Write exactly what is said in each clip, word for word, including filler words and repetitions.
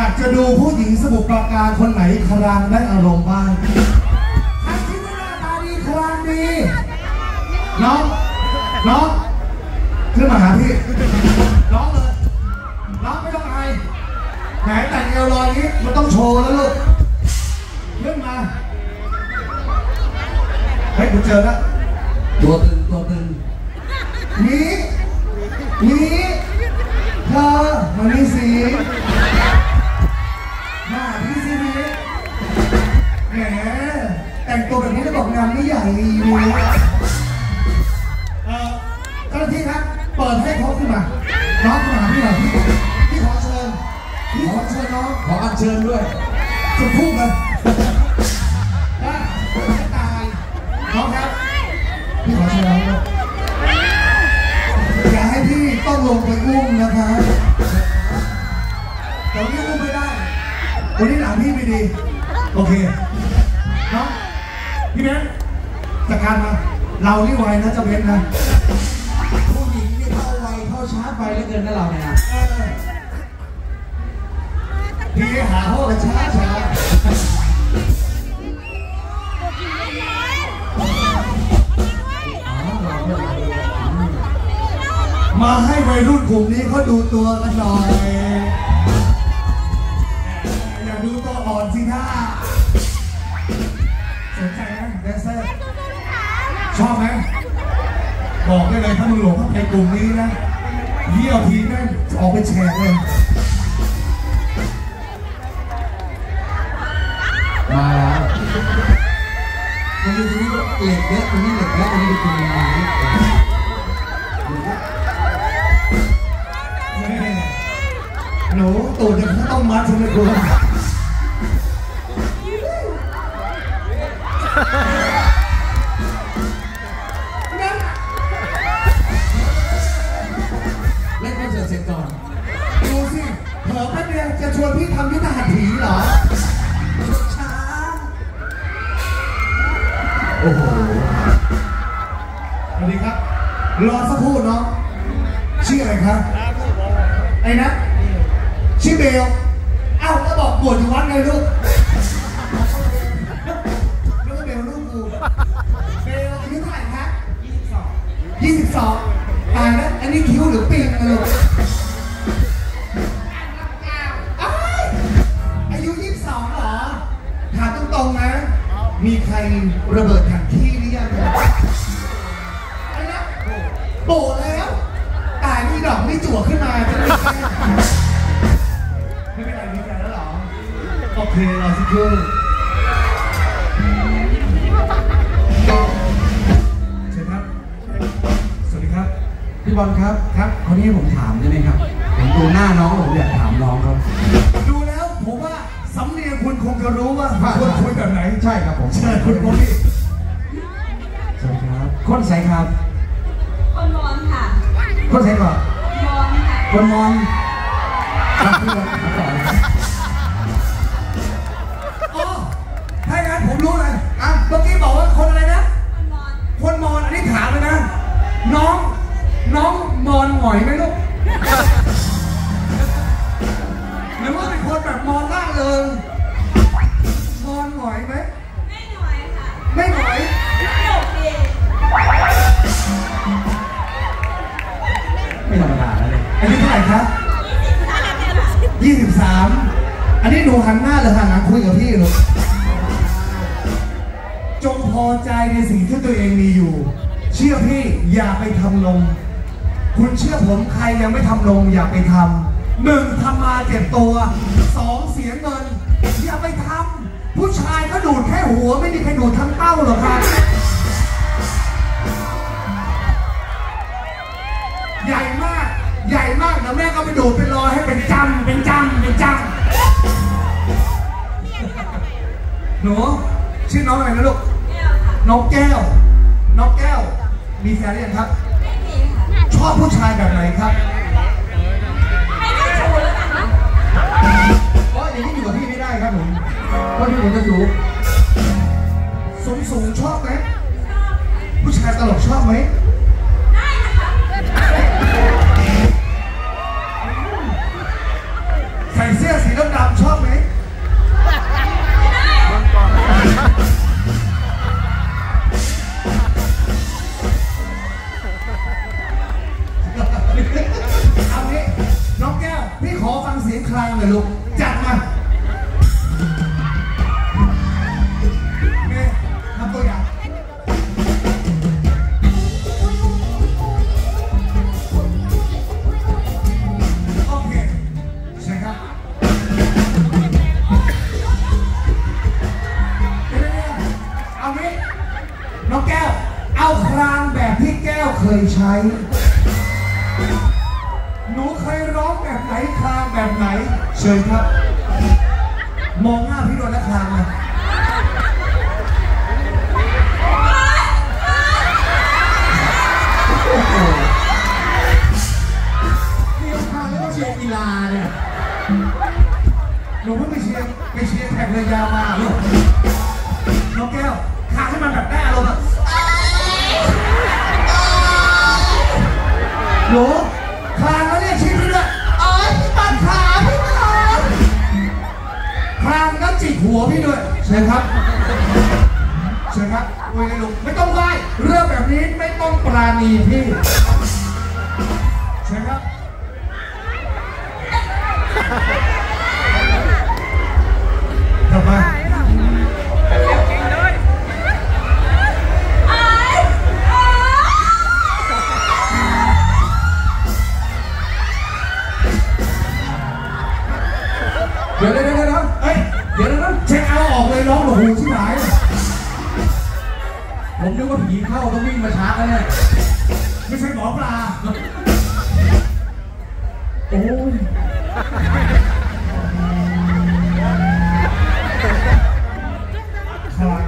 ากจะดูผู้หญิงสมุทรปราการคนไหนครางได้อารมณ์บ้างใครที่หน้าตาดีครางดีน้องน้องขึ้นมาหาพี่น้องเลยน้องไม่ต้องอายแหมแต่งเอวลอยนี้มันต้องโชว์แล้วลูกขึ้นมาเฮ้ยกูเจอแล้วตัวตึงตัวตึงนี่นี่เธอมานี่สิมาพี่สิพี่แหมแต่งตัวแบบนี้แล้วบอกงานไม่ใหญ่เลยเออเจ้าหน้าที่ครับเปิดให้เขาขึ้นมาน้องขึ้นมาพี่หน่อยพี่ขอเชิญพี่ขอเชิญน้องขออัญเชิญด้วยจุดพูดกันว่าไม่ตายน้องครับพี่ขอเชิญน้องด้วยอย่าให้พี่ต้องลงไปอุ้มนะคะแต่วันนี้อุ้มไม่ได้วันนี้หลังพี่ไม่ดีโอเคน้องพี่เบนจัดการมาเรานี่ไวนะจะเบนนะผู้หญิงนี่เข้าไวเข้าช้าไปแล้วเกินนะเราเนี่ยนะพี่หาห้องกันช้าช้ามาให้วัยรุ่นกลุ่มนี้เขาดูตัวกันหน่อยอย่าดูตัวอ่อนสิท่าสนใจไหมแดนเซอร์ชอบไหมบอกได้เลยถ้ามึงหลงในกลุ่มนี้นะเยี่ยวทีนั่นออกไปแฉกเลยมาแล้วมันดูตรงนี้เหล็กเยอะตรงนี้เหล็กเยอะตรงนี้เป็นยังไงหนูตูดยังต้องมัดใช่ไหมคุณเล่นคอนเสิร์ตเสร็จก่อนดูสิเผลอแป๊บเดียวจะชวนพี่ทำยุทธหัตถีเหรอช้าโอ้โหสวัสดีครับรอสักครู่น้องชื่ออะไรครับไอ้นะชื่อเบลเอ้าแล้วบอกบวชอยู่วัดไงลูกแล้วก็เบลลูกกูเบลอายุเท่าไหร่ครับยี่สิบสองยี่สิบสองตายแล้วอันนี้คิ้วหรือปีกนะลูกอายุยี่สิบสองเหรอถามตรงๆนะมีใครระเบิดถังขี้หรือยังอะไรนะโบแล้วตายนี่ดอกนี่จั่วขึ้นมาจะไม่ใช่ไม่เป็นไรมีใจแล้วหรอโอเคเราสักครู่เชิญครับสวัสดีครับพี่บอลครับครับคนนี้ผมถามได้ไหมครับผมดูหน้าน้องผมอยากถามน้องครับดูแล้วผมว่าสำเนียงคุณคงจะรู้ว่าควรคุยแบบไหนใช่ครับผมเชิญคุณโมนี่สวัสดีครับคนใส่ครับคนมอนค่ะคนใส่ก่อนมอนค่ะคนมอนครับพี่บอลครับต่อเลยอ๋อถ้าอย่างนั้นผมรู้เลยอ่ะเมื่อกี้บอกว่าคนอะไรนะคนมอนอันนี้ถามเลยนะน้องน้องมอนหงอยไหมลูกหรือว่าเป็นคนแบบมอนล่าเริงมอนหงอยไหมไม่หงอยค่ะไม่หงอยโอเคไม่ธรรมดาเลยอันนี้เท่าไหร่ครับยี่สิบสามอันนี้หนูหันหน้าหรือหันหลังคุยกับพี่ลูกจงพอใจในสิ่งที่ตัวเองมีอยู่เชื่อพี่อย่าไปทำนมคุณเชื่อผมใครยังไม่ทำนมอย่าไปทำหนึ่งทำมาเจ็บตัวสองเสียเงินอย่าไปทำผู้ชายก็ดูดแค่หัวไม่มีใครดูดทั้งเต้าหรอกครับใหญ่มากใหญ่มากแล้วแม่ก็ไปดูดเป็นรอยให้เป็นจำเป็นจำเป็นจำหนูชื่อน้องอะไรนะลูกน้องแก้วน้องแก้วมีแฟนหรือยังครับไม่มีค่ะชอบผู้ชายแบบไหนครับให้เจ้าชู้แล้วกันนะเพราะอย่างนี้อยู่กับพี่ไม่ได้ครับผมเพราะพี่ผมจะอยู่สูงสูงชอบไหมชอบผู้ชายตลกชอบไหมได้นะคะใส่เสื้อสีดำๆชอบไหมเอางี้น้องแก้วพี่ขอฟังเสียงคลางหน่อยลูกจัดมาเนี่ยทำตัวอย่างโอเคใช่ครับเอางี้น้องแก้วเอาคลางแบบที่แก้วเคยใช้หนูเคยร้องแบบไหนคลางแบบไหนเชิญครับมองหน้าพี่ดวงและคลางมาโอ้โหนี่คลางแล้วก็เชียร์กีฬาเนี่ยหนูเพิ่งไปเชียร์ไปเชียร์แข่งเรือยาวมาลูกน้องแก้วคลางให้มันแบบได้อารมณ์อะหนูคลางแล้วเรียกชื่อพี่ด้วยเอ้ยพี่ปันขาพี่ปันคลางแล้วจิกหัวพี่ด้วยเชิญครับเชิญครับโอ้ยลูกไม่ต้องไหว้เรื่องแบบนี้ไม่ต้องปราณีพี่เชิญครับทำไมเดี๋ยวเดี๋ยวเดี๋ยวเอ้ยเดี๋ยวนะเช็คเอาท์ออกเลยร้องหนูหูชิบหายผมนึกว่าผีเข้าต้องวิ่งมาชาร์จแล้วเนี่ยไม่ใช่หมอปลาโอ้ยครับ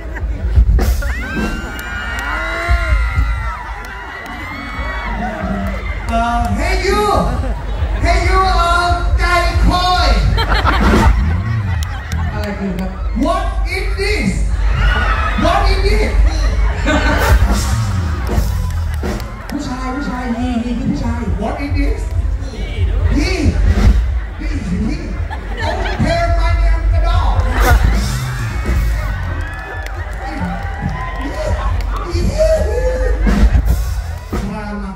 เอ่อ Hey you Hey you เอ่อไก่คอยอะไรคือครับ What is this What is this ผู้ชายผู้ชายนี่นี่คือผู้ชาย What is this นี่นี่นี่โอเคมาเนี่ยกระดอกมามา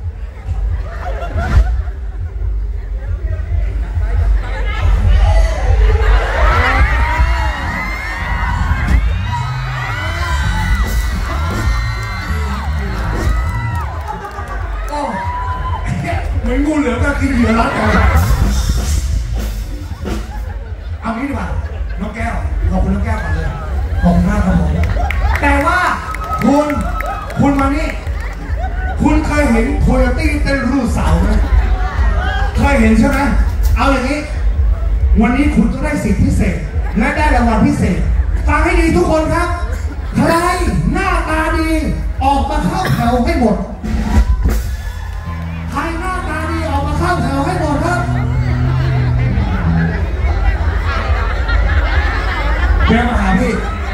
เหมือนงูเหลือมก็กินเหยื่อรัดกันเอางี้ดีกว่าน้องแก้วขอบคุณน้องแก้วก่อนเลยขอบคุณมากครับผมแต่ว่าคุณคุณมานี่คุณเคยเห็นโคโยตี้เต้นรูดเสาไหมเคยเห็นใช่ไหมเอาอย่างนี้วันนี้คุณจะได้สิทธิพิเศษและได้รางวัลพิเศษฟังให้ดีทุกคนครับใครหน้าตาดีออกมาเข้าแถวให้หมดใครหน้าตาดีออกมาเข้าแถวให้หมดครับเดี๋ยวมาหาพี่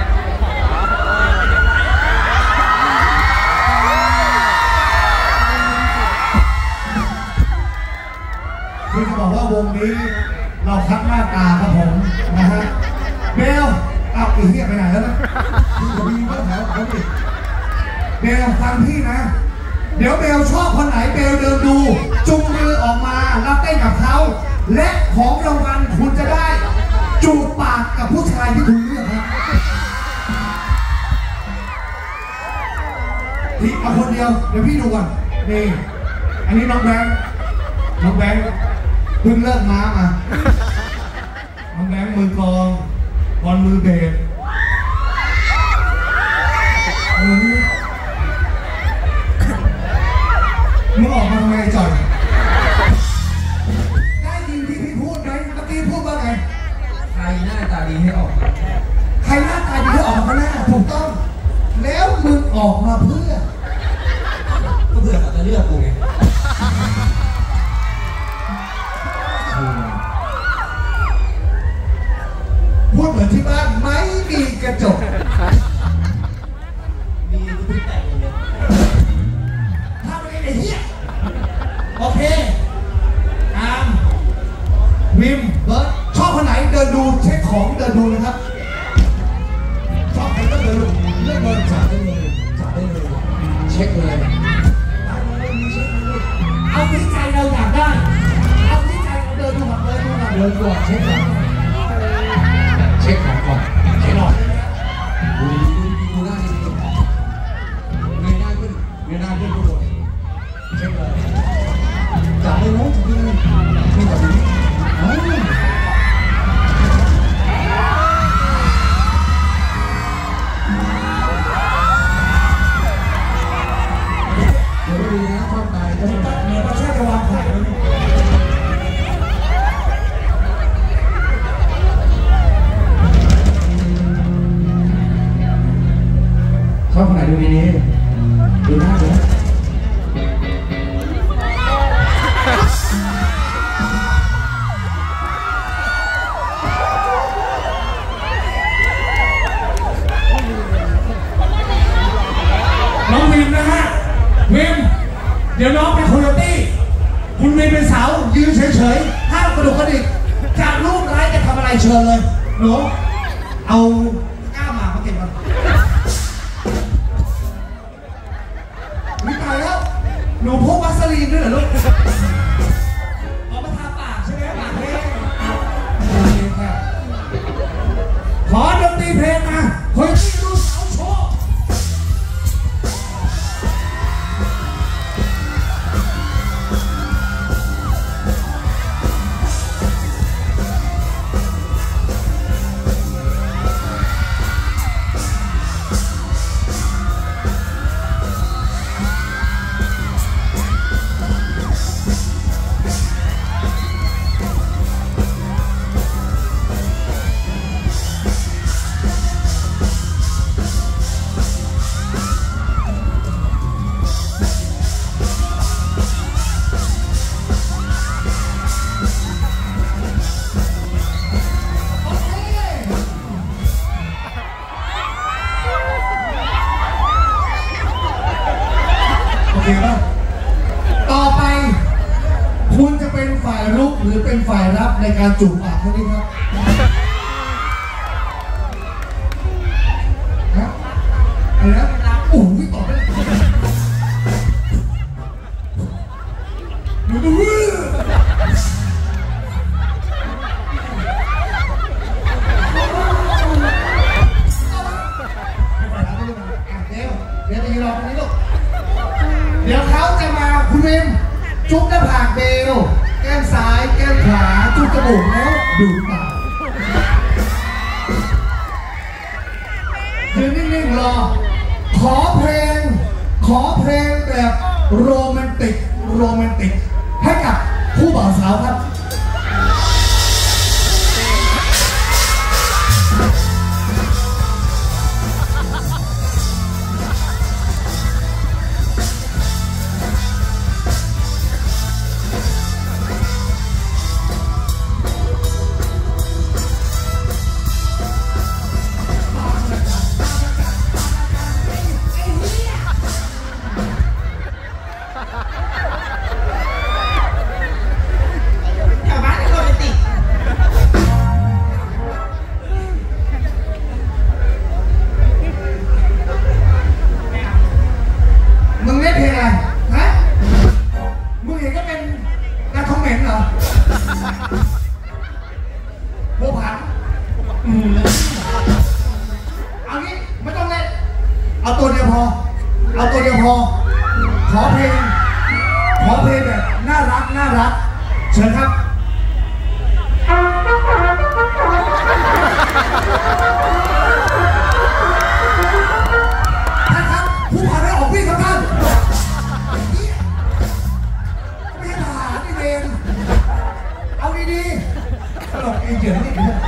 พี่จะบอกว่าวงนี้เราคัดหน้าตาครับผมนะฮะเบลเอาอีกเรียกไปไหนแล้วนะพี่กับพี่ก็แถวเขาดิเบลฟังพี่นะเดี๋ยวเบลชอบคนไหนเบลเดินดูจุงมือออกมารับเต้นกับเขาและของรางวัลคุณจะได้จูบปากกับผู้ชายที่คุณเลือกครับพี่เอาคนเดียวเดี๋ยวพี่ดูก่อนนี่อันนี้น้องแบงค์น้องแบงค์เพิ่งเลิกม้ามาน้องแบงค์มือกลองบอลมือเบสมึงออกมาทำไมจ่อยได้ยินที่พี่พูดไหมเมื่อกี้พูดว่าไงใครหน้าตาดีให้ออกมาใครหน้าตาดีให้ออกมาแน่ถูกต้องแล้วมึงออกมาเพื่อก็เพื่อเขาจะเลือกกูไงพูดเหมือนที่บ้านไหมชอบคนไหนดูดีนี้ดูหน้าดูนะน้องวิมนะฮะวิมเดี๋ยวน้องเป็นโคโยตี้คุณวิมเป็นสาวยืนเฉยๆห้ามกระดุกกระดิกจากรูปร้ายจะทำอะไรเชิญเลยหนูเอาก้าวหมากมาเก็บมาไม่ตายแล้วหนูพกวัสลีนด้วยเหรอลูกเอามาทาปากใช่ไหมปากแห้งขอดนตรีเพลงมาเฮ้ยดูสาวโชว์ต่อไปคุณจะเป็นฝ่ายรุกหรือเป็นฝ่ายรับในการจูบปากเท่านี้ครับฮะอะไรนะโอ้ยตอบไม่ได้ดูดูเดี๋ยวเดี๋ยวจะยืนรอตรงนี้ลูกเดี๋ยวเขาจะมาคุณวิมจุ๊บหน้าผากเบลแก้มซ้ายแก้มขวาจุ๊บจมูกแล้วดูดปากยืนนิ่งๆรอขอเพลงขอเพลงแบบโรแมนติกโรแมนติกให้กับผู้บ่าวสาวครับเอางี้ไม่ต้องเล่นเอาตัวเดียวพอเอาตัวเดียวพอขอเพลงขอเพลงแบบน่ารักน่ารักเชิญครับท่านครับผู้ผ่านได้ออกวิ่งครับท่านไม่ใช่ทหารนี่เองเอาดีๆตลกเองเกี่ยวนี่เอง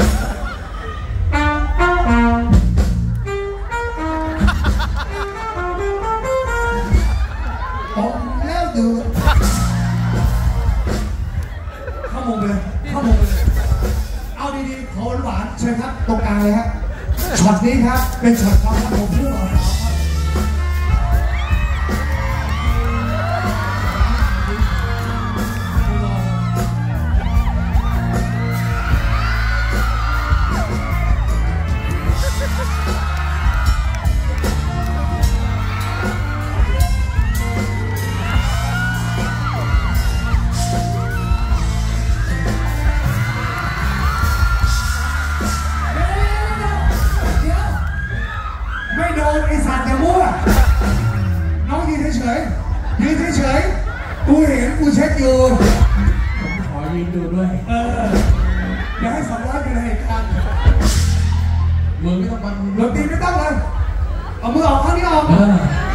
เข้ามุมเลยเข้ามุมเลยเอาดีๆขอหวานๆเชิญครับตรงกลางเลยครับช็อตนี้ครับเป็นช็อตความรักของผู้บ่าวสาวไอสัตว์อย่ามั่วน้องยืนเฉยๆยืนเฉยๆกูเห็นกูเช็คอยู่ผมขอยืนดูด้วยเอออย่าให้สองร้อยเป็นเหตุการณ์มือไม่ต้องมันมือตีไม่ต้องเลยเอามือออกข้างนี้ออก